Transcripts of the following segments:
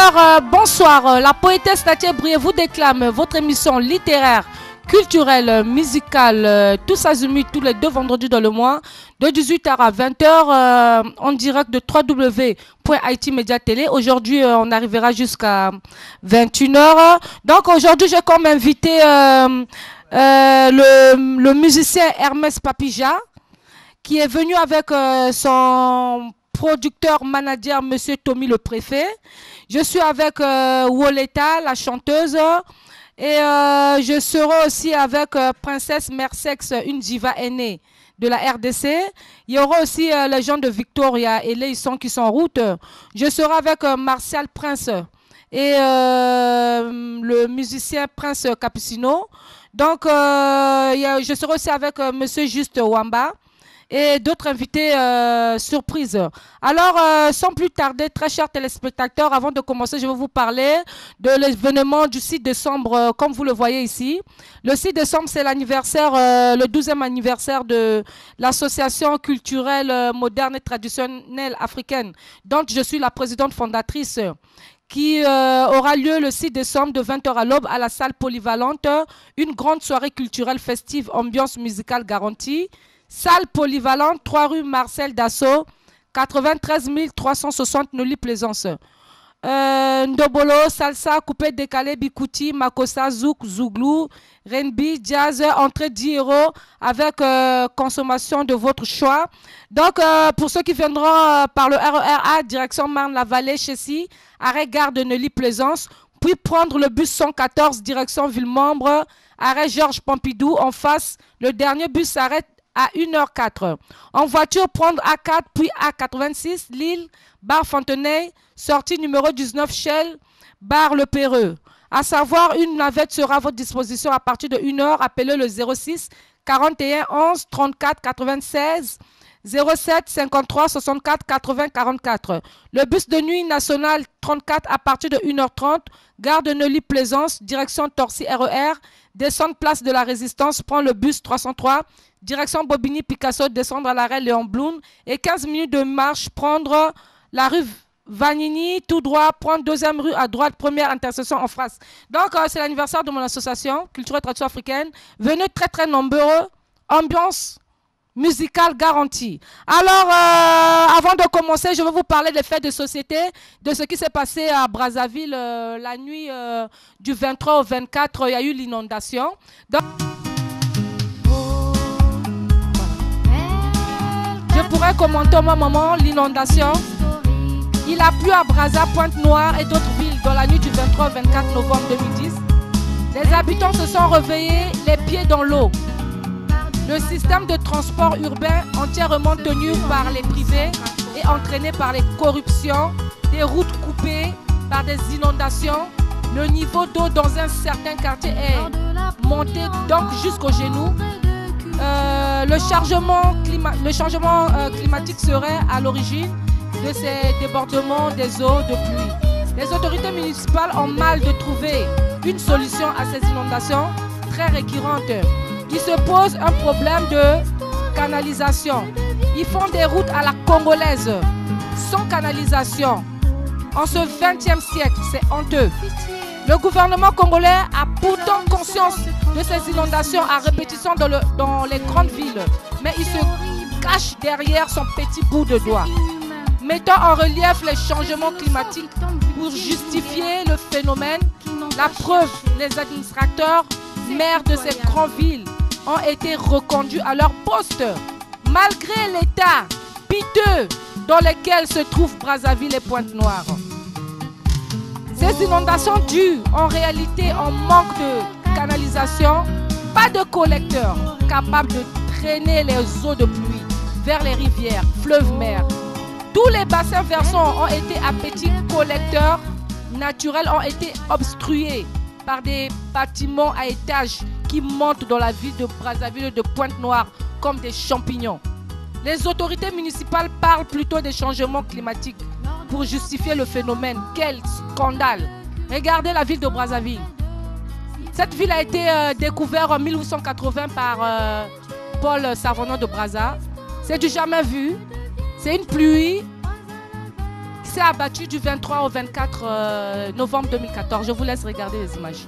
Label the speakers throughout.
Speaker 1: Alors, bonsoir. La poétesse Natia Brié vous déclame votre émission littéraire, culturelle, musicale, tous azimuts, tous les 2 vendredis dans le mois, de 18h à 20h, en direct de www.it Media Télé. Aujourd'hui, on arrivera jusqu'à 21h. Donc, aujourd'hui, j'ai comme invité le musicien Hermès Papija, qui est venu avec son producteur, manager, monsieur Tommy le préfet. Je suis avec Woleta, la chanteuse. Et je serai aussi avec Princesse Mersex, une diva aînée de la RDC. Il y aura aussi les gens de Victoria et Leisson qui sont en route. Je serai avec Martial Prince et le musicien Prince Capucino. Donc, je serai aussi avec monsieur Juste Wamba et d'autres invités surprises. Alors, sans plus tarder, très chers téléspectateurs, avant de commencer, je vais vous parler de l'événement du 6 décembre, comme vous le voyez ici. Le 6 décembre, c'est l'anniversaire, le 12e anniversaire de l'association culturelle moderne et traditionnelle africaine, dont je suis la présidente fondatrice, qui aura lieu le 6 décembre de 20h à l'aube à la salle polyvalente. Une grande soirée culturelle festive, ambiance musicale garantie. Salle polyvalente, 3 rue Marcel Dassault, 93 360 Neuilly-Plaisance. Ndobolo, salsa, coupé décalé, bikuti, makossa, zouk, zouglou, renbi, jazz, entrée 10 € avec consommation de votre choix. Donc, pour ceux qui viendront par le RER A, direction Marne-la-Vallée, Chessy, arrêt gare de Neuilly-Plaisance, puis prendre le bus 114, direction Villemombre, arrêt Georges Pompidou, en face. Le dernier bus s'arrête à 1h04. En voiture, prendre A4 puis A86, Lille, Bar Fontenay, sortie numéro 19, Shell, Bar Le Perreux. À savoir, une navette sera à votre disposition à partir de 1h. Appelez le 06 41 11 34 96 07 53 64 80 44. Le bus de nuit national 34 à partir de 1h30, gare de Neuilly-Plaisance, direction Torcy RER, descendre place de la Résistance, prendre le bus 303, direction Bobigny-Picasso, descendre à l'arrêt Léon Blum et 15 minutes de marche, prendre la rue Vanini, tout droit, prendre 2e rue à droite, première intersection en face. Donc, c'est l'anniversaire de mon association, Culture et Tradition Africaine. Venez très très nombreux, ambiance musicale garantie. Alors, avant de commencer, je vais vous parler des faits de société, de ce qui s'est passé à Brazzaville la nuit du 23 au 24. Il y a eu l'inondation. Donc, je pourrais commenter moi, maman, l'inondation. Il a plu à Brazza, Pointe-Noire et d'autres villes dans la nuit du 23 au 24 novembre 2010. Les habitants se sont réveillés les pieds dans l'eau. Le système de transport urbain entièrement tenu par les privés et entraîné par les corruptions, des routes coupées par des inondations. Le niveau d'eau dans un certain quartier est monté donc jusqu'aux genoux. Le changement climatique serait à l'origine de ces débordements des eaux de pluie. Les autorités municipales ont mal de trouver une solution à ces inondations très récurrentes. Ils se posent un problème de canalisation. Ils font des routes à la congolaise, sans canalisation. En ce 20e siècle, c'est honteux. Le gouvernement congolais a pourtant conscience de ces inondations à répétition dans les grandes villes, mais il se cache derrière son petit bout de doigt, mettant en relief les changements climatiques pour justifier le phénomène. La preuve, les administrateurs, maires de ces grandes villes ont été reconduits à leur poste, malgré l'état piteux dans lequel se trouvent Brazzaville et Pointe-Noire. Ces inondations dues en réalité en manque de canalisation, pas de collecteurs capables de traîner les eaux de pluie vers les rivières, fleuves, mers. Tous les bassins versants ont été à petits collecteurs naturels, ont été obstrués par des bâtiments à étages qui montent dans la ville de Brazzaville et de Pointe-Noire comme des champignons. Les autorités municipales parlent plutôt des changements climatiques pour justifier le phénomène. Quel scandale! Regardez la ville de Brazzaville. Cette ville a été découverte en 1880 par Paul Savonneau de Brazza. C'est du jamais vu. C'est une pluie s'est abattu du 23 au 24 novembre 2014. Je vous laisse regarder les images.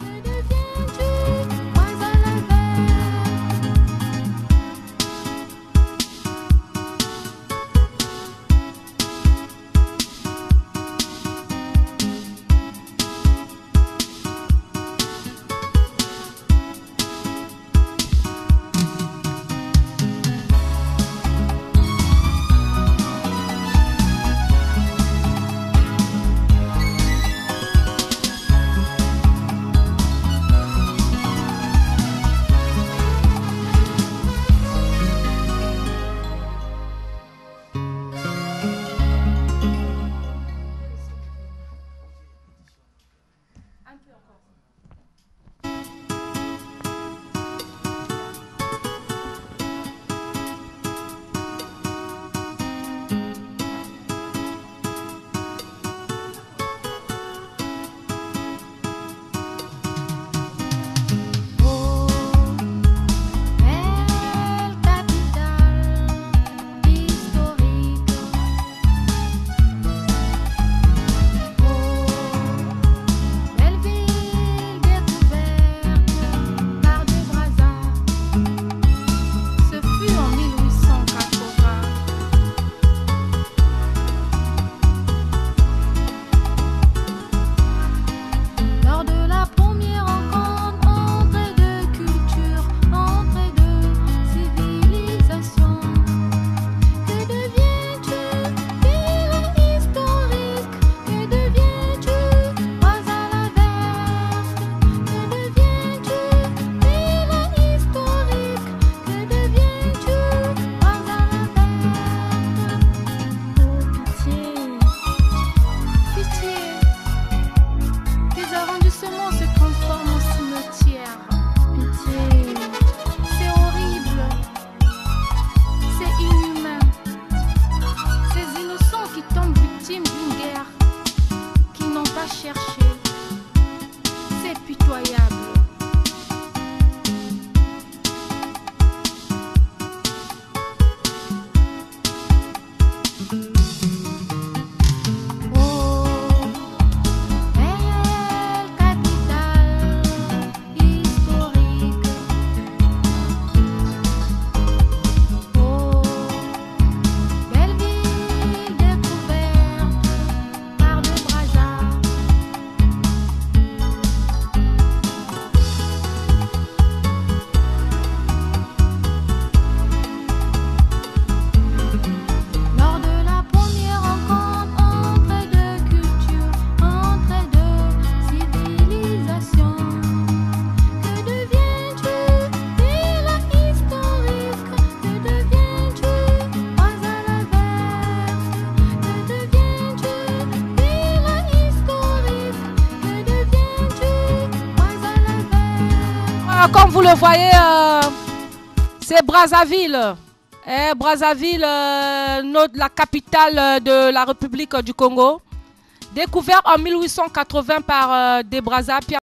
Speaker 1: Comme vous le voyez, c'est Brazzaville. Brazzaville, la capitale de la République du Congo. Découvert en 1880 par des Brazza, Pierre